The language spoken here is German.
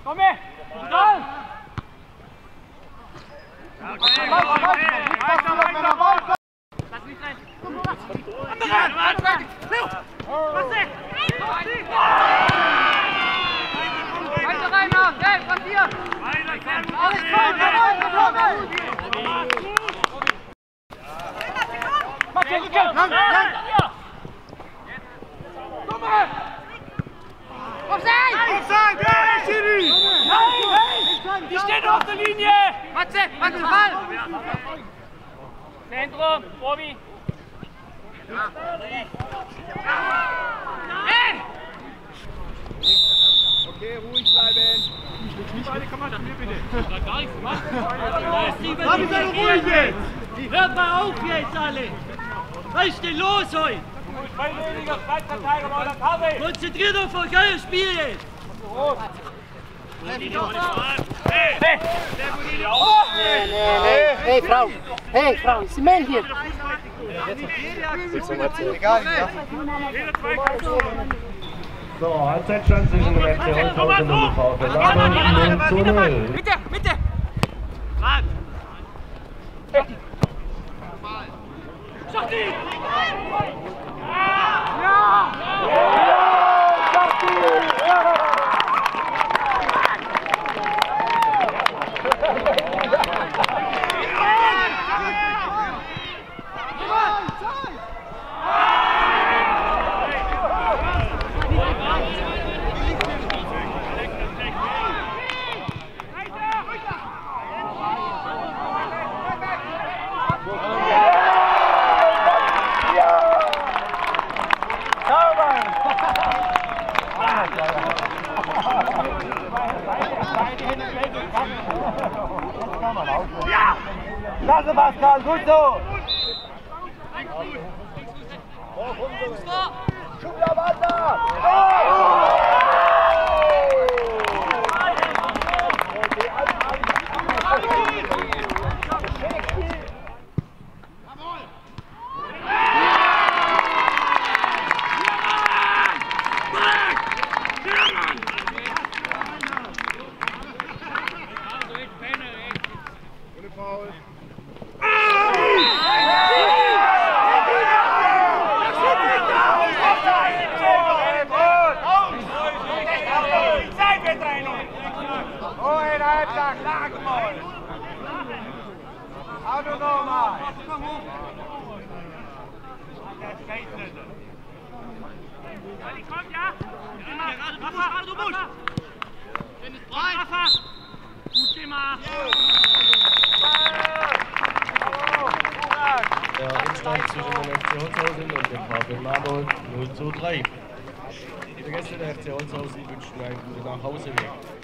Komm her! Dran! Lass mich rein! Weiter rein, schnell, was hier? Alles mach den Rücken! Lang! Komm mal! Offside! Offside! Ja, Schiri! Nein! Die stehen auf der Linie! Matze, Ball! Zentrum, Bobby! Okay, ruhig bleiben. Beide kann man mir bitte. Gar nichts gemacht. Mach seid ruhig jetzt! Hört mal auf jetzt alle! Was ist denn los heute? Konzentriert euch auf euer Spiel jetzt! Hey Frau, ist Mel hier? Egal, So, Halbzeitstand zwischen dem FC Holzhausen und dem VfL Ladung 0:0. Mitte! Schachti! Ja! Klasse, Pascal, gut so! Schubler, weiter! Auto nochmal! Komm, ja! Rafa, du musst! Rafa! Gut gemacht! Der Endstand zwischen dem FC Holzhausen und dem VfL Ladung 0:3. Die Gäste der FC Holzhausen wünschen einen guten Nachhauseweg.